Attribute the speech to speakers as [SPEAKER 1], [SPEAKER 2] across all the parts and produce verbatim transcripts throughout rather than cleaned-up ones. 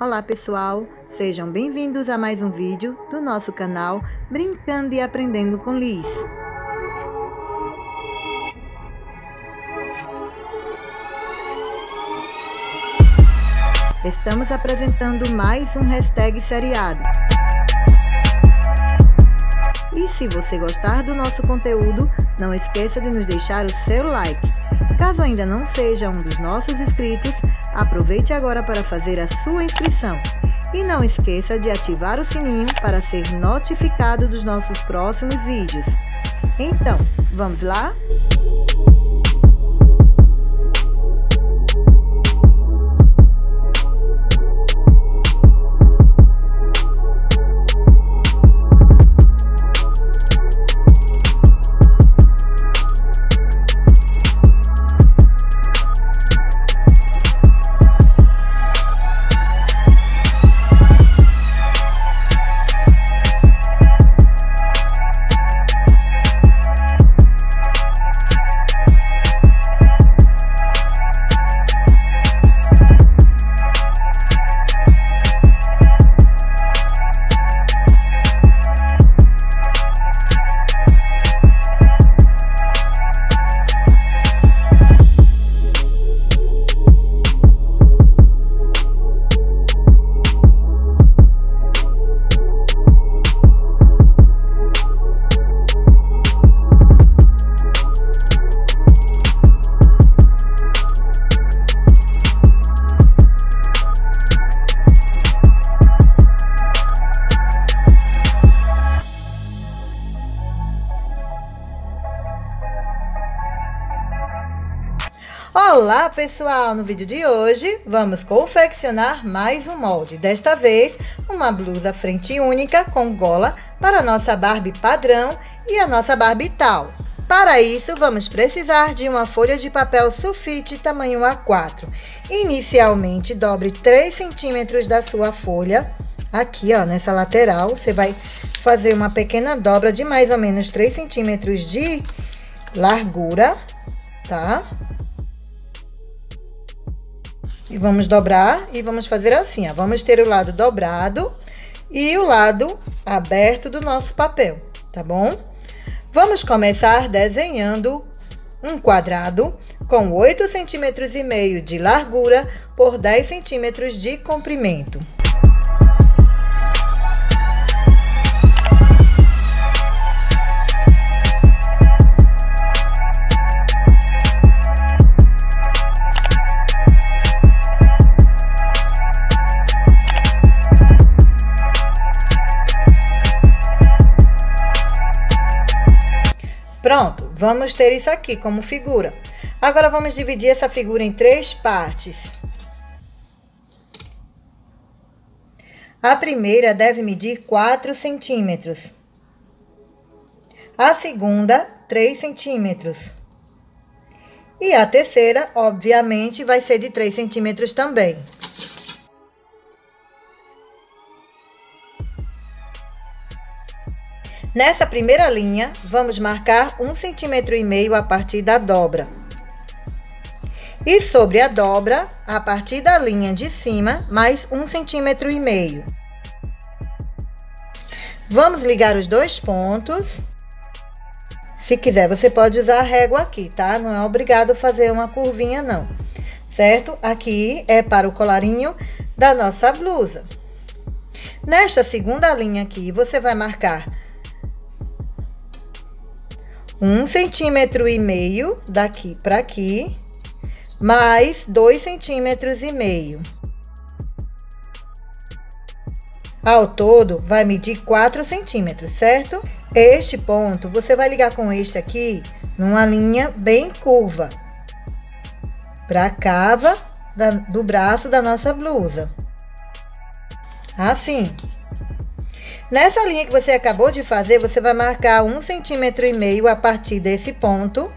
[SPEAKER 1] Olá pessoal, sejam bem-vindos a mais um vídeo do nosso canal Brincando e Aprendendo com Liz. Estamos apresentando mais um hashtag seriado. E se você gostar do nosso conteúdo, não esqueça de nos deixar o seu like. Caso ainda não seja um dos nossos inscritos, aproveite agora para fazer a sua inscrição. E não esqueça de ativar o sininho para ser notificado dos nossos próximos vídeos. Então, vamos lá? Olá pessoal, no vídeo de hoje vamos confeccionar mais um molde, desta vez uma blusa frente única com gola para a nossa Barbie padrão e a nossa Barbie tal. Para isso vamos precisar de uma folha de papel sulfite tamanho A quatro. Inicialmente dobre três centímetros da sua folha, aqui ó, nessa lateral, você vai fazer uma pequena dobra de mais ou menos três centímetros de largura, tá? E vamos dobrar e vamos fazer assim, ó. Vamos ter o lado dobrado e o lado aberto do nosso papel, tá bom? Vamos começar desenhando um quadrado com oito centímetros e meio de largura por dez centímetros de comprimento. Pronto, vamos ter isso aqui como figura. Agora, vamos dividir essa figura em três partes. A primeira deve medir quatro centímetros. A segunda, três centímetros. E a terceira, obviamente, vai ser de três centímetros também. Nessa primeira linha, vamos marcar um centímetro e meio a partir da dobra. E sobre a dobra, a partir da linha de cima, mais um centímetro e meio. Vamos ligar os dois pontos. Se quiser, você pode usar a régua aqui, tá? Não é obrigado a fazer uma curvinha, não. Certo? Aqui é para o colarinho da nossa blusa. Nesta segunda linha aqui, você vai marcar um centímetro e meio daqui para aqui, mais dois centímetros e meio. Ao todo, vai medir quatro centímetros, certo? Este ponto, você vai ligar com este aqui, numa linha bem curva, para a cava da, do braço da nossa blusa. Assim. Nessa linha que você acabou de fazer, você vai marcar um centímetro e meio a partir desse ponto.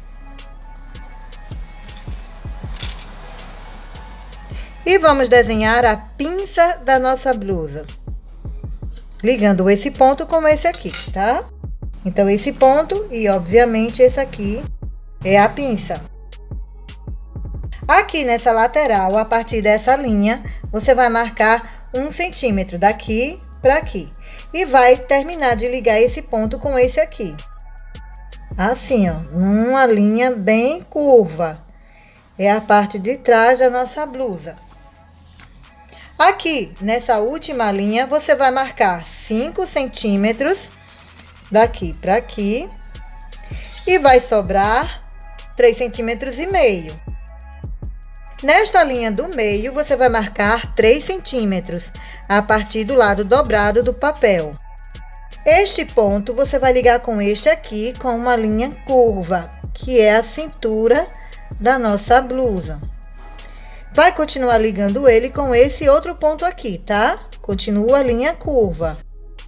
[SPEAKER 1] E vamos desenhar a pinça da nossa blusa. Ligando esse ponto com esse aqui, tá? Então, esse ponto e, obviamente, esse aqui é a pinça. Aqui nessa lateral, a partir dessa linha, você vai marcar um centímetro daqui para aqui. E vai terminar de ligar esse ponto com esse aqui. Assim, ó, numa linha bem curva. É a parte de trás da nossa blusa. Aqui, nessa última linha, você vai marcar cinco centímetros daqui para aqui. E vai sobrar três centímetros e meio. Nesta linha do meio, você vai marcar três centímetros, a partir do lado dobrado do papel. Este ponto, você vai ligar com este aqui, com uma linha curva, que é a cintura da nossa blusa. Vai continuar ligando ele com esse outro ponto aqui, tá? Continua a linha curva.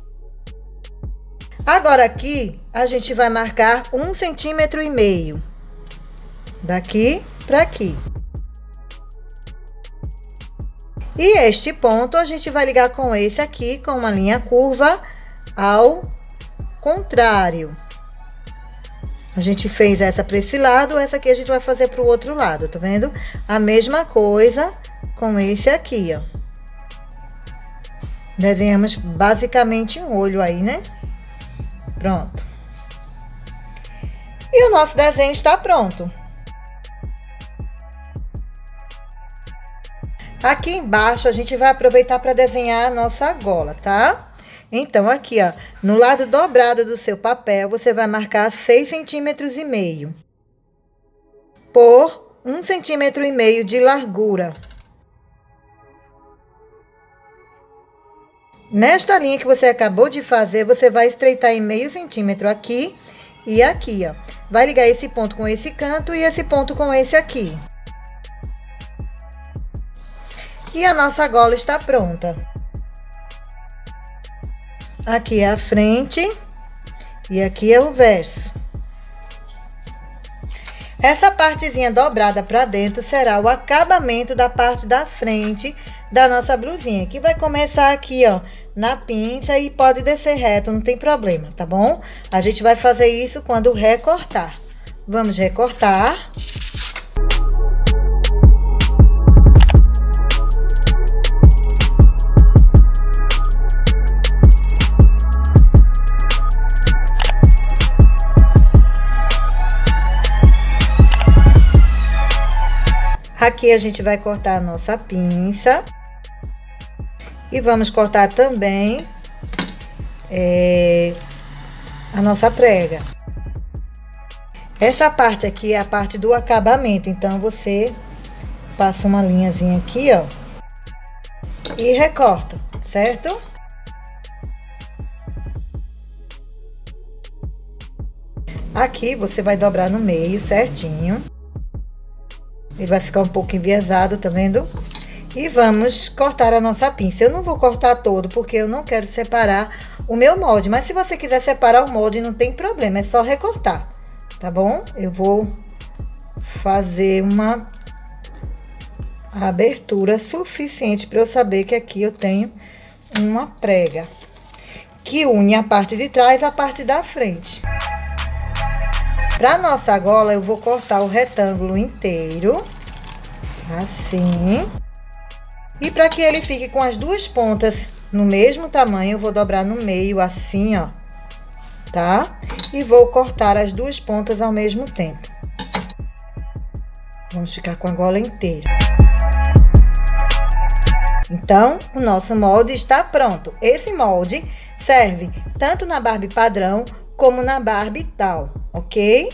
[SPEAKER 1] Agora aqui, a gente vai marcar um centímetro e meio. Daqui para aqui. E este ponto, a gente vai ligar com esse aqui, com uma linha curva ao contrário. A gente fez essa para esse lado, essa aqui a gente vai fazer para o outro lado, tá vendo? A mesma coisa com esse aqui, ó. Desenhamos basicamente um olho aí, né? Pronto. E o nosso desenho está pronto. Aqui embaixo, a gente vai aproveitar para desenhar a nossa gola, tá? Então, aqui, ó, no lado dobrado do seu papel, você vai marcar seis centímetros e meio por um centímetro e meio de largura. Nesta linha que você acabou de fazer, você vai estreitar em meio centímetro aqui e aqui, ó. Vai ligar esse ponto com esse canto e esse ponto com esse aqui. E a nossa gola está pronta. Aqui é a frente e aqui é o verso. Essa partezinha dobrada para dentro será o acabamento da parte da frente da nossa blusinha, que vai começar aqui, ó, na pinça e pode descer reto, não tem problema, tá bom? A gente vai fazer isso quando recortar. Vamos recortar. Aqui a gente vai cortar a nossa pinça. E vamos cortar também é, a nossa prega. Essa parte aqui é a parte do acabamento. Então, você passa uma linhazinha aqui, ó. E recorta, certo? Aqui você vai dobrar no meio certinho. Ele vai ficar um pouco enviesado, tá vendo? E vamos cortar a nossa pinça. Eu não vou cortar todo, porque eu não quero separar o meu molde. Mas se você quiser separar o molde, não tem problema, é só recortar, tá bom? Eu vou fazer uma abertura suficiente para eu saber que aqui eu tenho uma prega que une a parte de trás à parte da frente. Para nossa gola, eu vou cortar o retângulo inteiro, assim. E para que ele fique com as duas pontas no mesmo tamanho, eu vou dobrar no meio, assim, ó, tá? E vou cortar as duas pontas ao mesmo tempo. Vamos ficar com a gola inteira. Então, o nosso molde está pronto. Esse molde serve tanto na Barbie padrão como na Barbie tal, ok?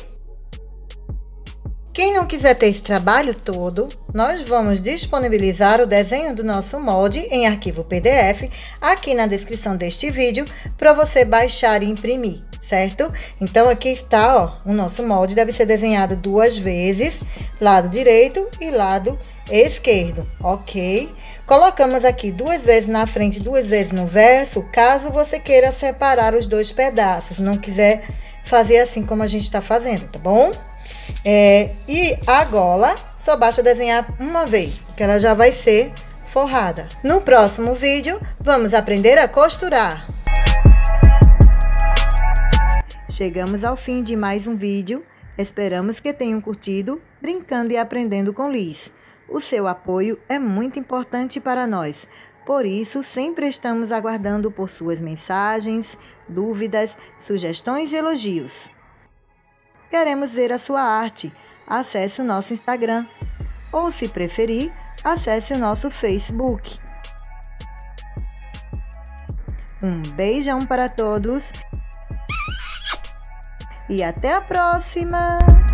[SPEAKER 1] Quem não quiser ter esse trabalho todo, nós vamos disponibilizar o desenho do nosso molde em arquivo P D F aqui na descrição deste vídeo para você baixar e imprimir, certo? Então, aqui está, ó, o nosso molde deve ser desenhado duas vezes, lado direito e lado esquerdo, ok? Colocamos aqui duas vezes na frente, duas vezes no verso, caso você queira separar os dois pedaços, não quiser fazer assim como a gente está fazendo, tá bom? É, e a gola, só basta desenhar uma vez, porque ela já vai ser forrada. No próximo vídeo, vamos aprender a costurar. Chegamos ao fim de mais um vídeo. Esperamos que tenham curtido Brincando e Aprendendo com Liz. O seu apoio é muito importante para nós. Por isso, sempre estamos aguardando por suas mensagens, dúvidas, sugestões e elogios. Queremos ver a sua arte. Acesse o nosso Instagram. Ou, se preferir, acesse o nosso Facebook. Um beijão para todos e até a próxima!